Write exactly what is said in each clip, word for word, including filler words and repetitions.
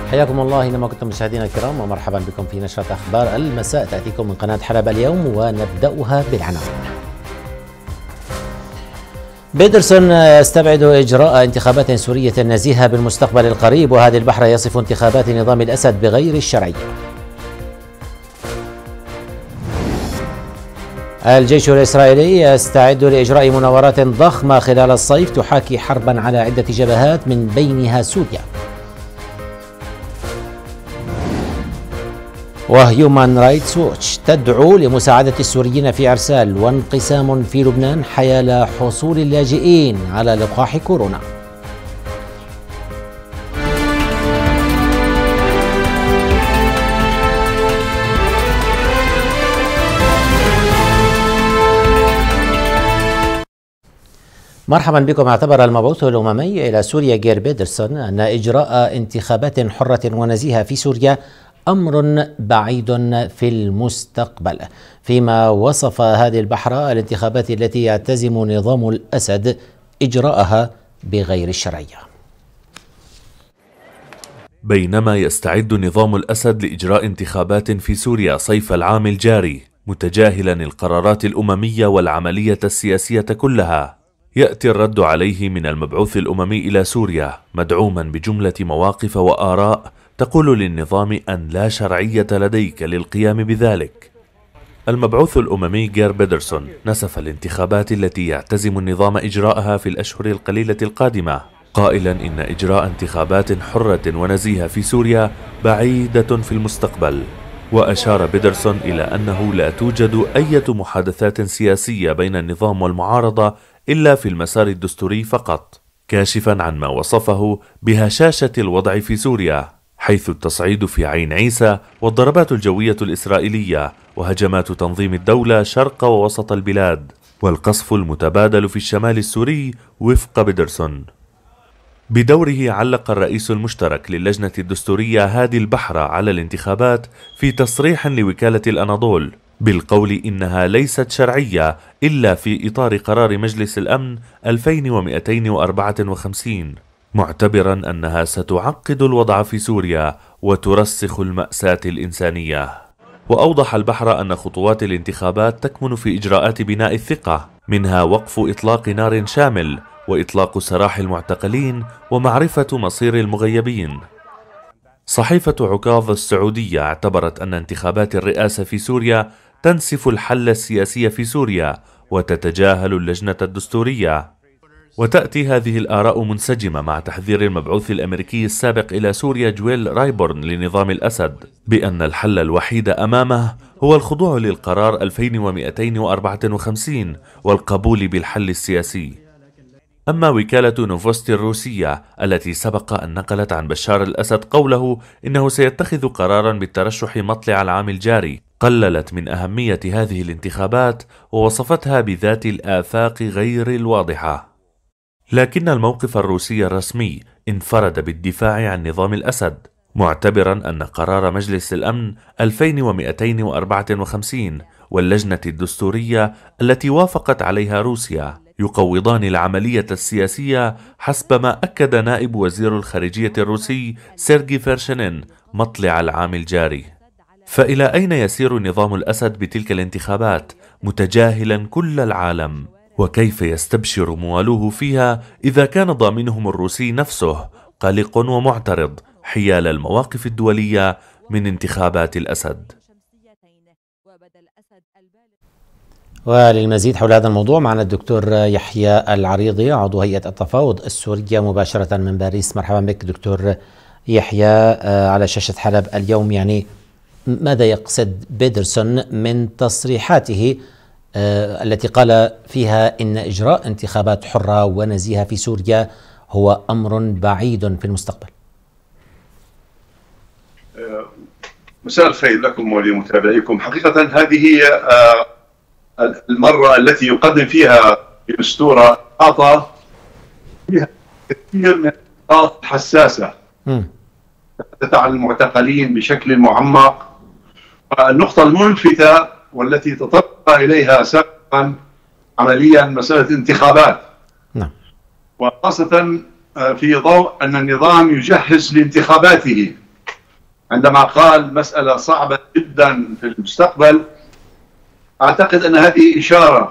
حياكم الله اينما كنتم مشاهدينا الكرام، ومرحبا بكم في نشرة أخبار المساء تأتيكم من قناة حلب اليوم، ونبدأها بالعناوين. بيدرسون يستبعد إجراء انتخابات سورية نزيهة بالمستقبل القريب، وهادي البحر يصف انتخابات نظام الأسد بغير الشرعية. الجيش الإسرائيلي يستعد لإجراء مناورات ضخمة خلال الصيف تحاكي حربا على عدة جبهات من بينها سوريا. وهيومان رايتس ووتش تدعو لمساعدة السوريين في إرسال وانقسام في لبنان حيال حصول اللاجئين على لقاح كورونا. مرحبا بكم. اعتبر المبعوث الأممي إلى سوريا جير بيدرسون أن إجراء انتخابات حرة ونزيهة في سوريا أمر بعيد في المستقبل، فيما وصف هادي البحر الانتخابات التي يعتزم نظام الأسد إجراءها بغير الشرعية. بينما يستعد نظام الأسد لإجراء انتخابات في سوريا صيف العام الجاري متجاهلا القرارات الأممية والعملية السياسية كلها، يأتي الرد عليه من المبعوث الأممي إلى سوريا مدعوما بجملة مواقف وآراء تقول للنظام أن لا شرعية لديك للقيام بذلك. المبعوث الأممي جير بيدرسون نسف الانتخابات التي يعتزم النظام إجراءها في الأشهر القليلة القادمة، قائلا إن إجراء انتخابات حرة ونزيهة في سوريا بعيدة في المستقبل. وأشار بيدرسون إلى أنه لا توجد أي محادثات سياسية بين النظام والمعارضة إلا في المسار الدستوري فقط، كاشفا عن ما وصفه بهشاشة الوضع في سوريا، حيث التصعيد في عين عيسى والضربات الجوية الإسرائيلية وهجمات تنظيم الدولة شرق ووسط البلاد والقصف المتبادل في الشمال السوري وفق بيدرسون. بدوره علق الرئيس المشترك للجنة الدستورية هادي البحر على الانتخابات في تصريح لوكالة الأناضول بالقول إنها ليست شرعية إلا في إطار قرار مجلس الأمن ألفين ومئتين وأربعة وخمسين، معتبرا أنها ستعقد الوضع في سوريا وترسخ المأساة الإنسانية. وأوضح البحر أن خطوات الانتخابات تكمن في إجراءات بناء الثقة، منها وقف إطلاق نار شامل وإطلاق سراح المعتقلين ومعرفة مصير المغيبين. صحيفة عكاظ السعودية اعتبرت أن انتخابات الرئاسة في سوريا تنسف الحل السياسي في سوريا وتتجاهل اللجنة الدستورية. وتأتي هذه الآراء منسجمة مع تحذير المبعوث الأمريكي السابق إلى سوريا جويل رايبورن لنظام الأسد بأن الحل الوحيد أمامه هو الخضوع للقرار ألفين ومئتين وأربعة وخمسين والقبول بالحل السياسي. أما وكالة نوفوستي الروسية التي سبق أن نقلت عن بشار الأسد قوله إنه سيتخذ قرارا بالترشح مطلع العام الجاري، قللت من أهمية هذه الانتخابات ووصفتها بذات الآفاق غير الواضحة. لكن الموقف الروسي الرسمي انفرد بالدفاع عن نظام الأسد، معتبرا أن قرار مجلس الأمن ألفين ومئتين وأربعة وخمسين واللجنة الدستورية التي وافقت عليها روسيا يقوضان العملية السياسية حسب ما أكد نائب وزير الخارجية الروسي سيرجي فيرشنين مطلع العام الجاري. فإلى أين يسير نظام الأسد بتلك الانتخابات متجاهلا كل العالم؟ وكيف يستبشر موالوه فيها إذا كان ضامنهم الروسي نفسه قلق ومعترض حيال المواقف الدولية من انتخابات الأسد؟ وللمزيد حول هذا الموضوع معنا الدكتور يحيى العريضي عضو هيئة التفاوض السورية مباشرة من باريس. مرحبا بك دكتور يحيى على شاشة حلب اليوم. يعني ماذا يقصد بيدرسون من تصريحاته التي قال فيها إن إجراء انتخابات حرة ونزيهة في سوريا هو أمر بعيد في المستقبل؟ مساء الخير لكم ولمتابعيكم. حقيقة هذه هي المرة التي يقدم فيها الأسطورة أعطى فيها كثير من النقاط حساسة تحدث عن المعتقلين بشكل معمق. النقطة الملفتة والتي تطرق إليها سابقا عمليا مسألة انتخابات، نعم، وخاصة في ضوء أن النظام يجهز لانتخاباته عندما قال مسألة صعبة جدا في المستقبل، أعتقد أن هذه إشارة،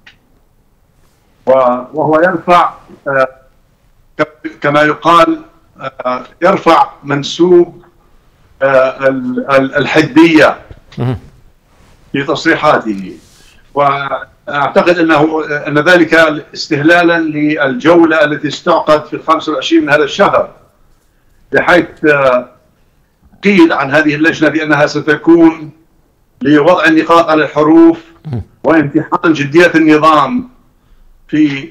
وهو يرفع كما يقال يرفع منسوب الحدية في تصريحاته، وأعتقد أنه أن ذلك استهلالا للجولة التي استعقد في الخامس والعشرين من هذا الشهر، بحيث قيل عن هذه اللجنة بأنها ستكون لوضع النقاط على الحروف وامتحان جدية النظام في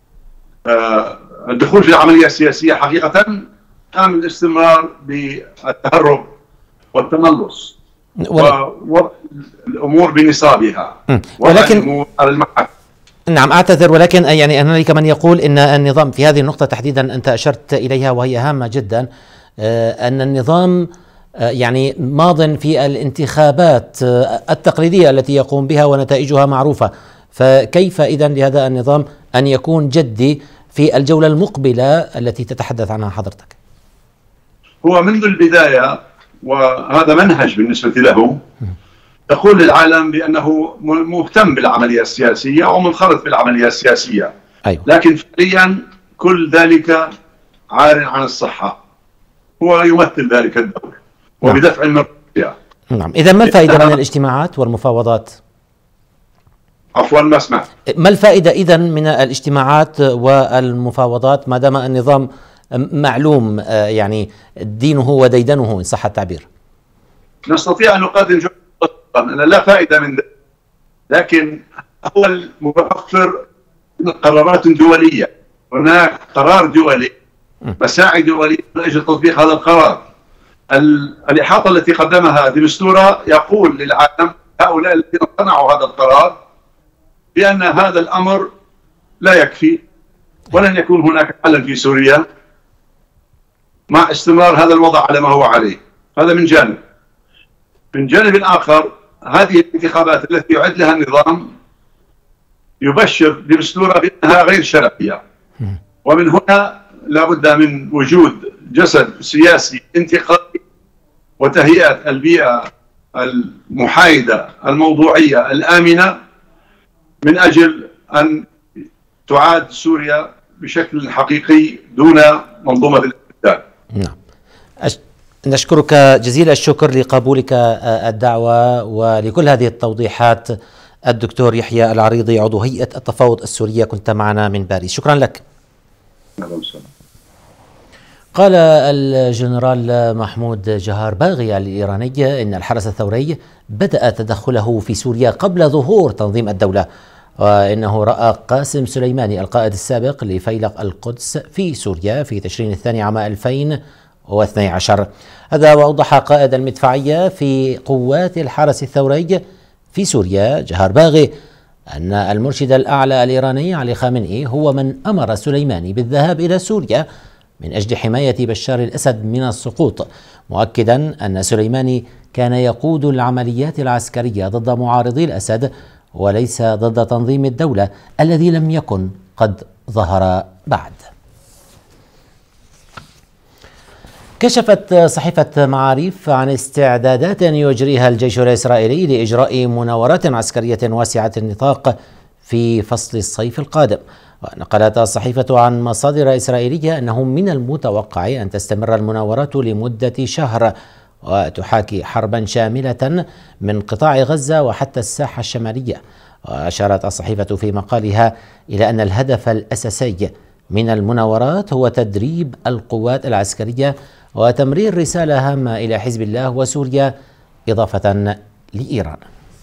الدخول في العملية السياسية حقيقة، أم الاستمرار بالتهرب والتملص ووضع الأمور بنصابها ولكن على المحك. نعم أعتذر، ولكن يعني هنالك من يقول أن النظام في هذه النقطة تحديدا أنت أشرت إليها وهي هامة جدا، أن النظام يعني ماض في الانتخابات التقليدية التي يقوم بها ونتائجها معروفة، فكيف إذن لهذا النظام أن يكون جدي في الجولة المقبلة التي تتحدث عنها حضرتك؟ هو منذ البداية، وهذا منهج بالنسبة له، يقول للعالم بأنه مهتم بالعملية السياسية ومنخرط بالعملية السياسية. أيوة. لكن فعليا كل ذلك عار عن الصحة، هو يمثل ذلك الدور وبدفع المرضية. نعم، إذا ما الفائدة من الاجتماعات والمفاوضات؟ عفوا ما سمعت. ما الفائدة إذن من الاجتماعات والمفاوضات ما دام النظام معلوم يعني دينه وديدنه إن صح التعبير؟ نستطيع أن نقدم جملة أن لا فائدة من ذلك، لكن هو المتوفر من قرارات دولية. هناك قرار دولي، مساعي دولية من أجل تطبيق هذا القرار. الإحاطة التي قدمها دي مستورة يقول للعالم هؤلاء الذين صنعوا هذا القرار بأن هذا الأمر لا يكفي، ولن يكون هناك حل في سوريا مع استمرار هذا الوضع على ما هو عليه. هذا من جانب. من جانب آخر، هذه الانتخابات التي يعد لها النظام يبشر بمستورة بأنها غير شرعية، ومن هنا لا بد من وجود جسد سياسي انتقالي وتهيئة البيئة المحايدة الموضوعية الآمنة من أجل أن تعاد سوريا بشكل حقيقي دون منظومة الاستبداد. نعم، أش... نشكرك جزيل الشكر لقبولك الدعوة ولكل هذه التوضيحات. الدكتور يحيى العريضي عضو هيئة التفاوض السورية، كنت معنا من باريس، شكرا لك. قال الجنرال محمود جهار باغي الإيراني إن الحرس الثوري بدأ تدخله في سوريا قبل ظهور تنظيم الدولة، وإنه رأى قاسم سليماني القائد السابق لفيلق القدس في سوريا في تشرين الثاني عام ألفين واثني عشر. هذا وأوضح قائد المدفعية في قوات الحرس الثوري في سوريا جهار باغي أن المرشد الأعلى الإيراني علي خامنئي هو من أمر سليماني بالذهاب إلى سوريا من أجل حماية بشار الأسد من السقوط، مؤكدا أن سليماني كان يقود العمليات العسكرية ضد معارضي الأسد وليس ضد تنظيم الدولة الذي لم يكن قد ظهر بعد. كشفت صحيفة معاريف عن استعدادات يجريها الجيش الإسرائيلي لإجراء مناورات عسكرية واسعة النطاق في فصل الصيف القادم. ونقلت الصحيفة عن مصادر إسرائيلية أنه من المتوقع أن تستمر المناورات لمدة شهر وتحاكي حربا شاملة من قطاع غزة وحتى الساحة الشمالية. وأشارت الصحيفة في مقالها إلى أن الهدف الأساسي من المناورات هو تدريب القوات العسكرية وتمرير رسالة هامة إلى حزب الله وسوريا إضافة لإيران.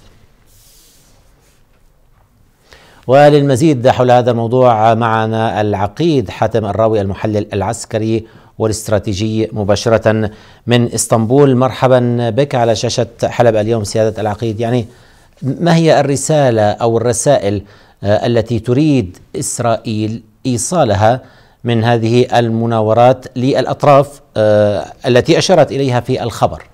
وللمزيد حول هذا الموضوع معنا العقيد حاتم الراوي المحلل العسكري والاستراتيجي مباشرة من اسطنبول. مرحبا بك على شاشة حلب اليوم سيادة العقيد. يعني ما هي الرسالة أو الرسائل التي تريد إسرائيل إيصالها من هذه المناورات للأطراف التي أشرت إليها في الخبر؟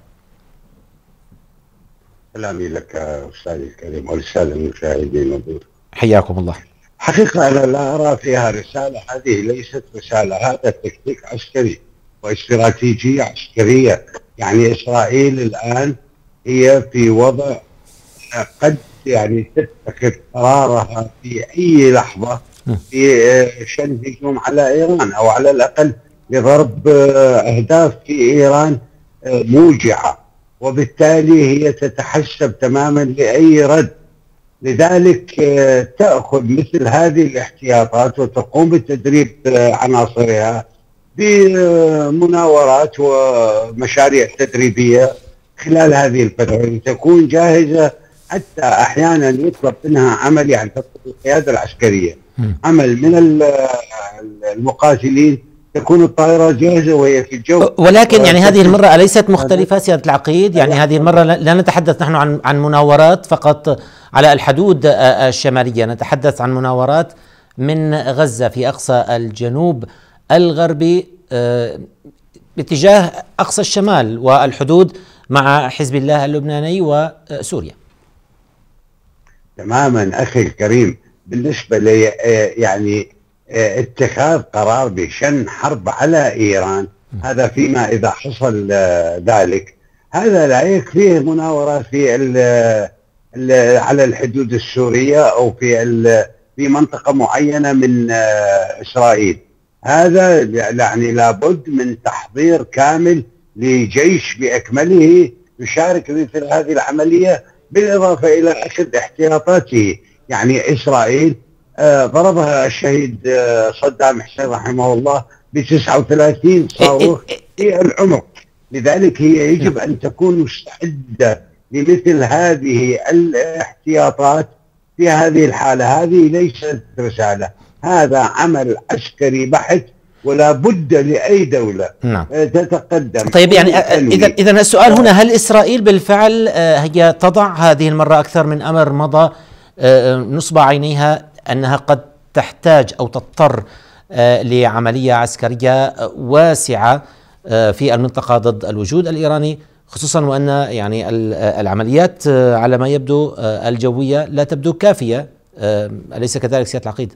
سلامي لك أستاذي الكريم والسادة المشاهدين. حياكم الله. حقيقة أنا لا أرى فيها رسالة، هذه ليست رسالة، هذا تكتيك عسكري واستراتيجية عسكرية يعني إسرائيل الآن هي في وضع قد يعني تتخذ قرارها في أي لحظة في شن هجوم على إيران، أو على الأقل لضرب أهداف في إيران موجعة، وبالتالي هي تتحسب تماما لأي رد. لذلك تأخذ مثل هذه الاحتياطات وتقوم بتدريب عناصرها بمناورات ومشاريع تدريبية خلال هذه الفترة لتكون جاهزة، حتى أحيانا يطلب منها عمل، يعني القيادة العسكرية عمل من المقاتلين، تكون الطائرة جاهزة وهي في الجو. ولكن يعني هذه المرة أليست مختلفة سيادة العقيد؟ يعني هذه المرة لا نتحدث نحن عن عن مناورات فقط على الحدود الشمالية، نتحدث عن مناورات من غزة في أقصى الجنوب الغربي باتجاه أقصى الشمال والحدود مع حزب الله اللبناني وسوريا. تماما أخي الكريم. بالنسبة لي يعني اتخاذ قرار بشن حرب على إيران، هذا فيما إذا حصل ذلك، هذا لا يكفيه مناورة في ال ال على الحدود السورية أو في في منطقة معينة من إسرائيل. هذا يعني لابد من تحضير كامل لجيش بأكمله يشارك في مثل هذه العملية، بالإضافة إلى أخذ احتياطاته. يعني إسرائيل آه ضربها الشهيد آه صدام حسين رحمه الله ب تسعة وثلاثين صاروخ في العمق، لذلك هي يجب أن تكون مستعدة لمثل هذه الاحتياطات في هذه الحالة. هذه ليست رسالة، هذا عمل عسكري بحت، ولا بد لأي دولة نعم. تتقدم. طيب يعني إذا إذا السؤال هنا، هل إسرائيل بالفعل هي تضع هذه المرة أكثر من أمر مضى نصب عينيها أنها قد تحتاج أو تضطر لعملية عسكرية واسعة في المنطقة ضد الوجود الإيراني، خصوصا وأن يعني العمليات على ما يبدو الجوية لا تبدو كافية، أليس كذلك سيادة العقيد؟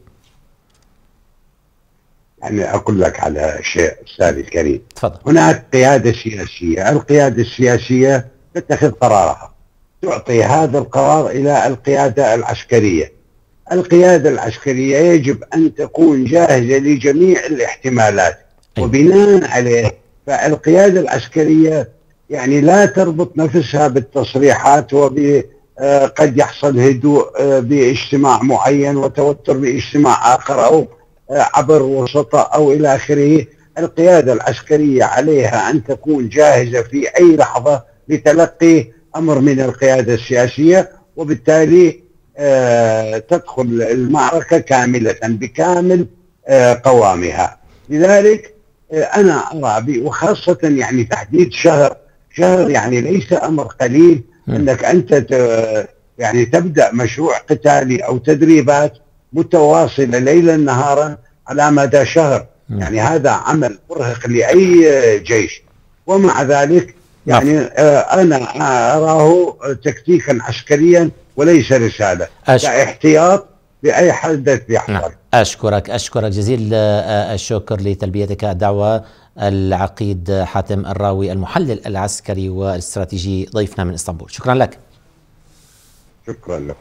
يعني أقول لك على شيء أستاذي الكريم. تفضل. هناك قيادة سياسية، القيادة السياسية تتخذ قرارها، تعطي هذا القرار إلى القيادة العسكرية. القيادة العسكرية يجب أن تكون جاهزة لجميع الاحتمالات، وبناء عليه فالقيادة العسكرية يعني لا تربط نفسها بالتصريحات، وقد يحصل هدوء باجتماع معين وتوتر باجتماع آخر أو عبر وسطاء أو إلى آخره. القيادة العسكرية عليها أن تكون جاهزة في أي لحظة لتلقي أمر من القيادة السياسية، وبالتالي آه تدخل المعركة كاملة بكامل آه قوامها. لذلك آه أنا أرى، وخاصة يعني تحديد شهر شهر يعني ليس أمر قليل أنك أنت يعني تبدأ مشروع قتالي أو تدريبات متواصلة ليلا نهارا على مدى شهر. يعني هذا عمل مرهق لأي جيش، ومع ذلك يعني آه أنا أراه تكتيكا عسكريا وليس رسالة، كاحتياط لأي حدث يحصل. نعم. أشكرك أشكرك جزيل الشكر لتلبيتك الدعوة العقيد حاتم الراوي، المحلل العسكري والاستراتيجي، ضيفنا من اسطنبول. شكرا لك. شكرا لك.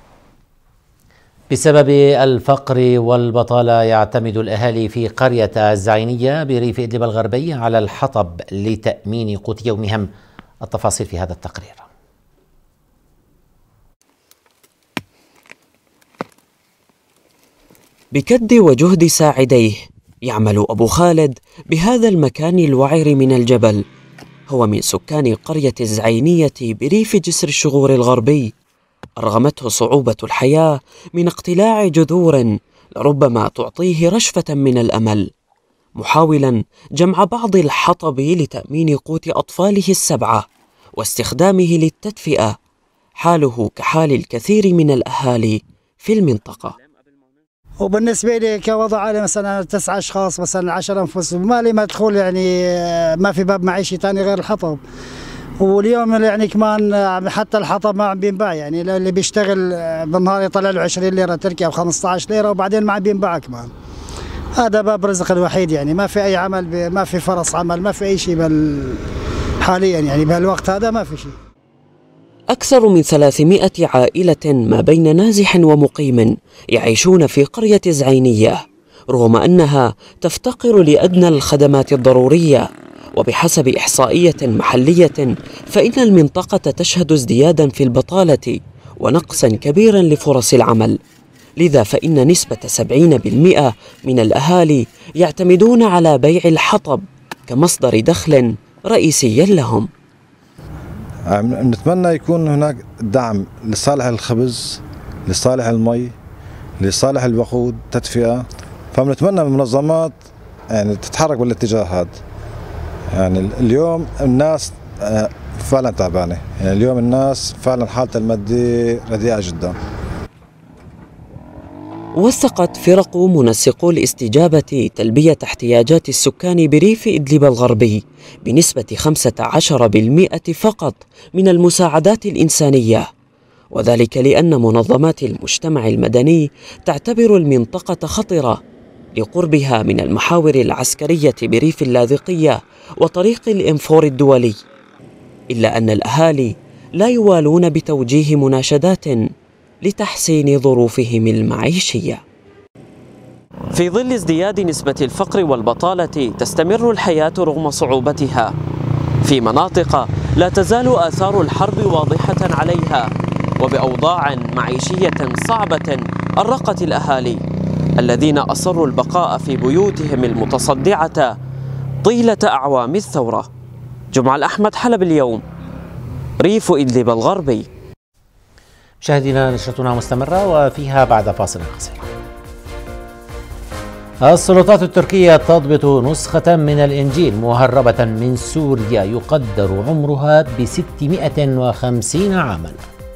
بسبب الفقر والبطالة يعتمد الأهالي في قرية الزعينية بريف إدلب الغربي على الحطب لتأمين قوت يومهم. التفاصيل في هذا التقرير. بكد وجهد ساعديه يعمل أبو خالد بهذا المكان الوعر من الجبل. هو من سكان قرية الزعينية بريف جسر الشغور الغربي. أرغمته صعوبة الحياة من اقتلاع جذور لربما تعطيه رشفة من الأمل، محاولا جمع بعض الحطب لتأمين قوت أطفاله السبعة واستخدامه للتدفئة. حاله كحال الكثير من الأهالي في المنطقة. وبالنسبة لي كوضع عالي مثلا تسعة أشخاص مثلا عشر أنفس، ما لي مدخول، يعني ما في باب معيشي ثاني غير الحطب. واليوم يعني كمان حتى الحطب ما عم بينباع، يعني اللي بيشتغل بالنهار يطلع له عشرين ليرة تركي أو خمسة عشر ليرة، وبعدين ما عم بينباع كمان. هذا باب رزق الوحيد، يعني ما في أي عمل، ما في فرص عمل، ما في أي شيء بال حاليا يعني بهالوقت هذا ما في شيء. أكثر من ثلاثمائة عائلة ما بين نازح ومقيم يعيشون في قرية زعينية، رغم أنها تفتقر لأدنى الخدمات الضرورية. وبحسب إحصائية محلية فإن المنطقة تشهد ازديادا في البطالة ونقصا كبيرا لفرص العمل، لذا فإن نسبة سبعين بالمئة من الأهالي يعتمدون على بيع الحطب كمصدر دخل رئيسي لهم. نتمنى يكون هناك دعم لصالح الخبز، لصالح المي، لصالح الوقود، تدفئة، فبنتمنى من المنظمات يعني تتحرك بالاتجاه هذا. يعني اليوم الناس فعلا تعبانة، يعني اليوم الناس فعلا حالتها المادية رديئة جدا. وثقت فرق منسقو الاستجابة تلبية احتياجات السكان بريف إدلب الغربي بنسبة خمسة عشر بالمئة فقط من المساعدات الإنسانية، وذلك لأن منظمات المجتمع المدني تعتبر المنطقة خطرة لقربها من المحاور العسكرية بريف اللاذقية وطريق الإنفور الدولي، إلا أن الأهالي لا يوالون بتوجيه مناشدات لتحسين ظروفهم المعيشية. في ظل ازدياد نسبة الفقر والبطالة تستمر الحياة رغم صعوبتها في مناطق لا تزال آثار الحرب واضحة عليها، وبأوضاع معيشية صعبة أرقت الأهالي الذين أصروا البقاء في بيوتهم المتصدعة طيلة أعوام الثورة. جمعة الأحمد، حلب اليوم، ريف إدلب الغربي. مشاهدينا، نشرتنا مستمرة وفيها بعد فاصل قصير. السلطات التركية تضبط نسخة من الإنجيل مهربة من سوريا يقدر عمرها ب ستمائة وخمسين عاما.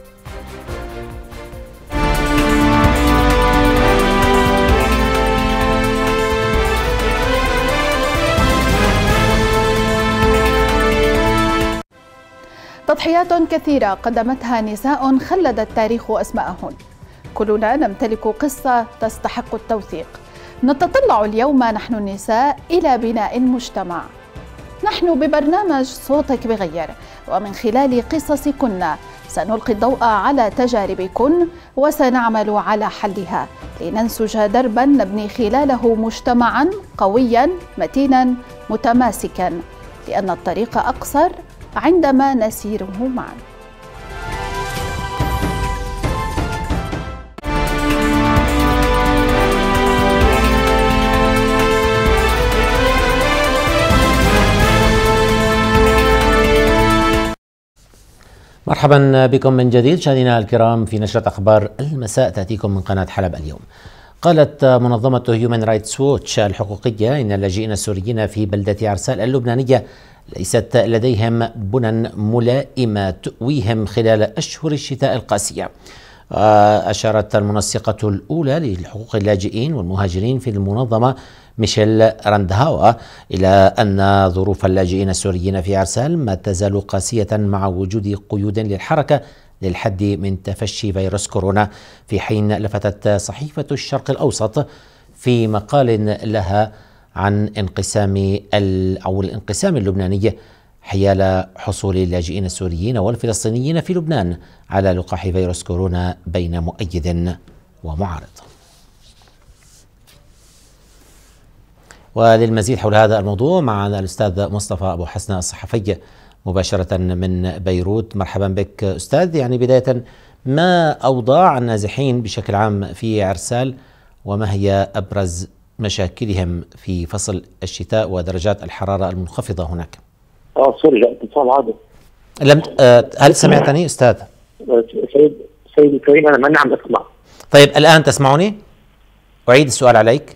تضحيات كثيرة قدمتها نساء خلد التاريخ أسماءهن. كلنا نمتلك قصة تستحق التوثيق. نتطلع اليوم نحن النساء إلى بناء المجتمع. نحن ببرنامج صوتك بغير، ومن خلال قصصكن سنلقي الضوء على تجاربكن وسنعمل على حلها لننسج دربا نبني خلاله مجتمعا قويا متينا متماسكا، لأن الطريق أقصر عندما نسيره معا. مرحبا بكم من جديد مشاهدينا الكرام في نشرة أخبار المساء تأتيكم من قناة حلب اليوم. قالت منظمة هيومن رايتس ووتش الحقوقية إن اللاجئين السوريين في بلدة عرسال اللبنانية ليست لديهم بنى ملائمة تؤويهم خلال أشهر الشتاء القاسية. أشارت المنسقة الأولى لحقوق اللاجئين والمهاجرين في المنظمة ميشيل راندهاوا إلى أن ظروف اللاجئين السوريين في عرسال ما تزال قاسية مع وجود قيود للحركة للحد من تفشي فيروس كورونا، في حين لفتت صحيفة الشرق الأوسط في مقال لها عن انقسام أو الانقسام اللبناني حيال حصول اللاجئين السوريين والفلسطينيين في لبنان على لقاح فيروس كورونا بين مؤيد ومعارض. وللمزيد حول هذا الموضوع معنا الأستاذ مصطفى أبو حسن الصحفي مباشرة من بيروت. مرحبا بك أستاذ. يعني بداية، ما أوضاع النازحين بشكل عام في عرسال، وما هي أبرز مشاكلهم في فصل الشتاء ودرجات الحرارة المنخفضة هناك؟ اه سوري، لا اتصال عادي. لم آه هل سمعتني أستاذ؟ سيد سيدي الكريم، أنا ماني عم أسمع. طيب الآن تسمعني؟ أعيد السؤال عليك.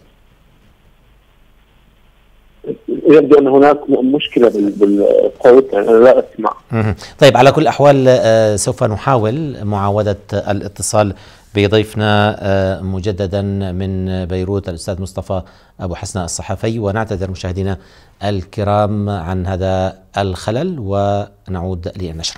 يبدو أن هناك مشكلة بالصوت، أنا لا أسمع. طيب، على كل الأحوال آه سوف نحاول معاودة الاتصال بضيفنا آه مجددا من بيروت الأستاذ مصطفى أبو حسن الصحفي، ونعتذر مشاهدينا الكرام عن هذا الخلل ونعود للنشرة.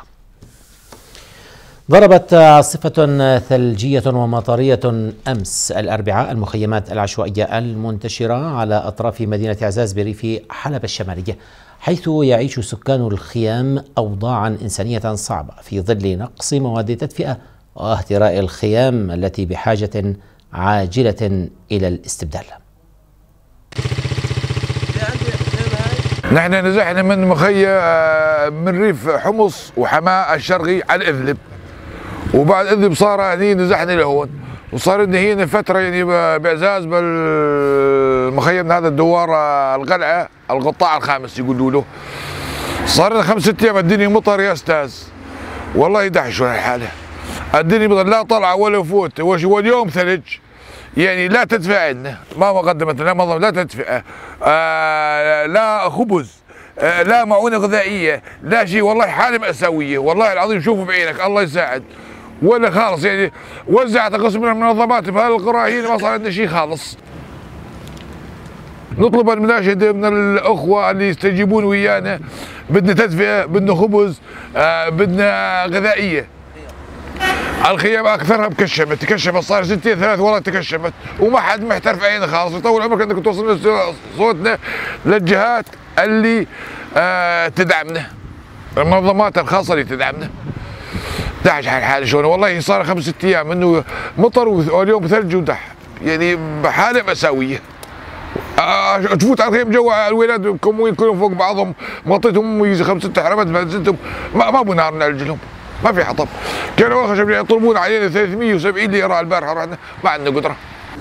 ضربت عاصفة ثلجية ومطرية أمس الأربعاء المخيمات العشوائية المنتشرة على أطراف مدينة عزاز بريف حلب الشمالية، حيث يعيش سكان الخيام أوضاعا إنسانية صعبة في ظل نقص مواد التدفئة واهتراء الخيام التي بحاجة عاجلة إلى الاستبدال. نحن نزحنا من مخيم من ريف حمص وحماة الشرقي على إذلب، وبعد إذلب صار هني نزحنا لهون، وصار هنا فترة يعني بإعزاز بالمخيم هذا الدوار القلعة القطاع الخامس يقولوا له. صار لنا خمس ست أيام الدنيا مطر يا أستاذ، والله يدهشوا الحالة. الدنيا مطر لا طلع ولا فوت، واليوم ثلج يعني لا تدفئة عندنا، ما قدمت لنا منظمة لا تدفئة، آه لا خبز، آه لا معونة غذائية، لا شيء، والله حالة مأساوية، والله العظيم شوفوا بعينك الله يساعد. ولا خالص يعني وزعت قسم من المنظمات بهالقرى هنا ما صار عندنا شيء خالص. نطلب المناشدة من الأخوة اللي يستجيبون ويانا، بدنا تدفئة، بدنا خبز، آه بدنا غذائية. الخيام اكثرها مكشمت، تكشمت صار ستين ثلاث والله تكشمت، وما حد محترف عينه خالص. طول عمرك انك توصل صوتنا للجهات اللي آه تدعمنا، المنظمات الخاصه اللي تدعمنا. داعش حال حالي شلون والله صار خمس ست ايام انه مطر واليوم ثلج ودح، يعني بحاله مأساويه. آه تفوت على الخيم جوا الولاد مكموين كلهم فوق بعضهم، مطيتهم خمس ست حرمات بنزلتهم ما ما ابو نار نعالج لهم، ما في حطب. كانوا خشب يطلبون علينا ثلاثمئة وسبعين ليره البارحه، رحنا ما عندنا قدره.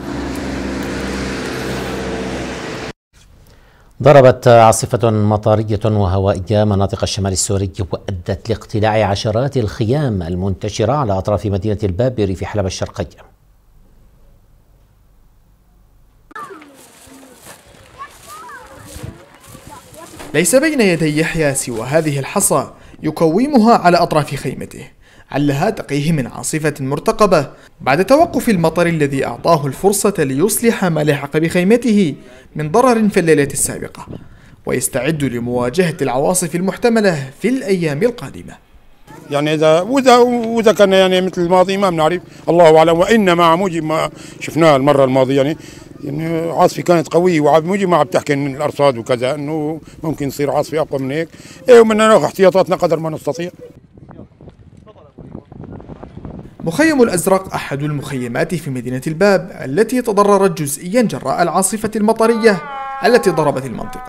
ضربت عاصفة مطرية وهوائية مناطق الشمال السوري وأدت لاقتلاع عشرات الخيام المنتشرة على أطراف مدينة البابري في حلب الشرقية. ليس بين يدي يحيى سوى هذه الحصى يكومها على أطراف خيمته، علها تقيه من عاصفة مرتقبة بعد توقف المطر الذي أعطاه الفرصة ليصلح ما لحق بخيمته من ضرر في الليلة السابقة، ويستعد لمواجهة العواصف المحتملة في الأيام القادمة. يعني إذا وإذا وإذا كان يعني مثل الماضي ما بنعرف، الله أعلم. وإن مع موجب ما شفناه المرة الماضية يعني يعني عاصفة كانت قوية، وموجب ما عم تحكي من الأرصاد وكذا إنه ممكن تصير عاصفة أقوى من هيك. إيه ومننا ناخذ احتياطاتنا قدر ما نستطيع. مخيم الأزرق أحد المخيمات في مدينة الباب التي تضررت جزئيا جراء العاصفة المطرية التي ضربت المنطقة.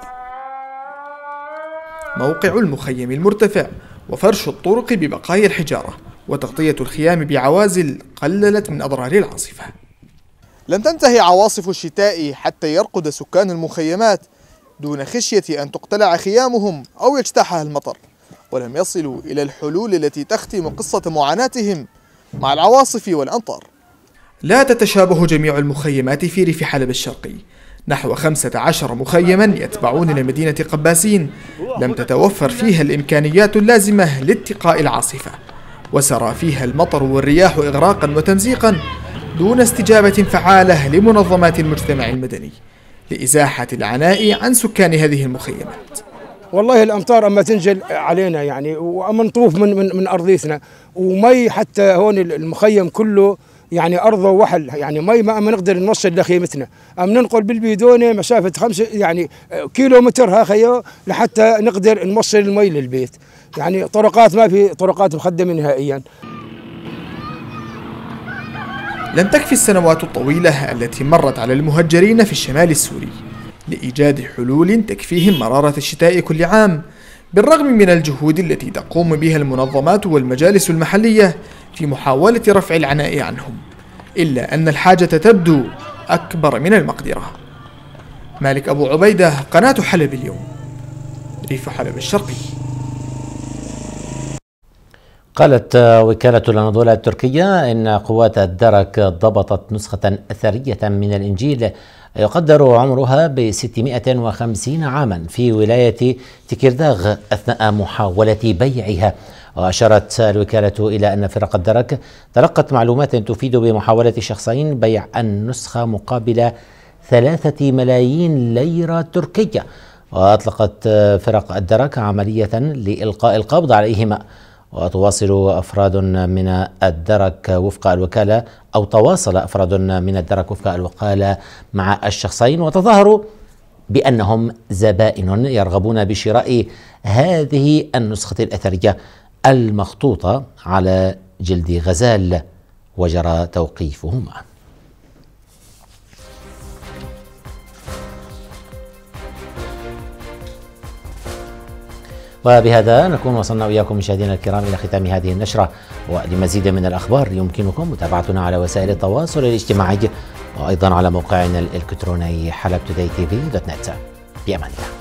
موقع المخيم المرتفع وفرش الطرق ببقايا الحجارة وتغطية الخيام بعوازل قللت من أضرار العاصفة. لن تنتهي عواصف الشتاء حتى يرقد سكان المخيمات دون خشية أن تقتلع خيامهم أو يجتاحها المطر، ولم يصلوا إلى الحلول التي تختم قصة معاناتهم مع العواصف والأمطار. لا تتشابه جميع المخيمات في ريف حلب الشرقي، نحو خمسة عشر مخيما يتبعون لمدينة قباسين لم تتوفر فيها الإمكانيات اللازمة لاتقاء العاصفة، وسرى فيها المطر والرياح إغراقا وتمزيقا دون استجابة فعالة لمنظمات المجتمع المدني لإزاحة العناء عن سكان هذه المخيمات. والله الامطار اما تنزل علينا يعني واما نطوف من من من ارضيتنا ومي، حتى هون المخيم كله يعني ارضه وحل، يعني مي ما اما نقدر نوصل لخيمتنا، ام ننقل بالبيدونه مسافه خمسة يعني كيلو متر ها خيو لحتى نقدر نوصل المي للبيت، يعني طرقات ما في طرقات مخدمه نهائيا. لم تكفي السنوات الطويلة التي مرت على المهجرين في الشمال السوري لإيجاد حلول تكفيهم مرارة الشتاء كل عام، بالرغم من الجهود التي تقوم بها المنظمات والمجالس المحلية في محاولة رفع العناء عنهم، إلا أن الحاجة تبدو أكبر من المقدرة. مالك أبو عبيدة، قناة حلب اليوم، ريف حلب الشرقي. قالت وكالة الأناضول التركية إن قوات الدرك ضبطت نسخة أثرية من الإنجيل يقدر عمرها ب ستمائة وخمسين عاما في ولاية تكيرداغ أثناء محاولة بيعها. وأشارت الوكالة إلى أن فرق الدرك تلقت معلومات تفيد بمحاولة شخصين بيع النسخة مقابل ثلاثة ملايين ليرة تركية. وأطلقت فرق الدرك عملية لإلقاء القبض عليهما. وتواصل أفراد من الدرك وفق الوكالة أو تواصل أفراد من الدرك وفق الوكالة مع الشخصين، وتظاهروا بأنهم زبائن يرغبون بشراء هذه النسخة الأثرية المخطوطة على جلد غزال، وجرى توقيفهما. وبهذا نكون وصلنا وإياكم مشاهدينا الكرام إلى ختام هذه النشرة، ولمزيد من الأخبار يمكنكم متابعتنا على وسائل التواصل الاجتماعي وأيضا على موقعنا الإلكتروني حلب توداي تي في دوت نت. بأمان الله.